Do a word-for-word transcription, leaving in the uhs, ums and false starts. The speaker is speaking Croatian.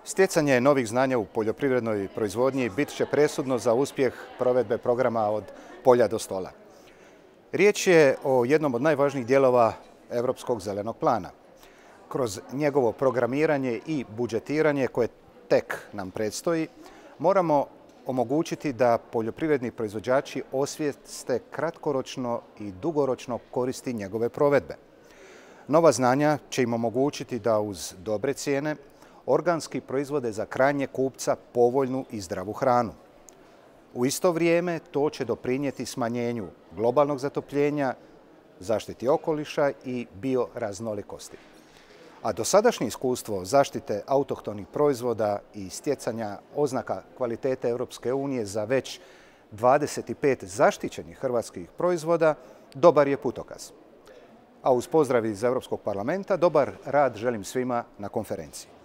Stjecanje novih znanja u poljoprivrednoj proizvodnji bit će presudno za uspjeh provedbe programa Od polja do stola. Riječ je o jednom od najvažnijih dijelova Europskog zelenog plana. Kroz njegovo programiranje i budžetiranje koje tek nam predstoji, moramo omogućiti da poljoprivredni proizvođači osvijeste kratkoročno i dugoročno koristi njegove provedbe. Nova znanja će im omogućiti da uz dobre cijene organski proizvode za krajnjeg kupca povoljnu i zdravu hranu. U isto vrijeme to će doprinijeti smanjenju globalnog zatopljenja, zaštiti okoliša i bioraznolikosti. A dosadašnje iskustvo zaštite autohtonih proizvoda i stjecanja oznaka kvalitete Europske unije za već dvadeset pet zaštićenih hrvatskih proizvoda dobar je putokaz. A uz pozdrav iz Europskog parlamenta, dobar rad želim svima na konferenciji.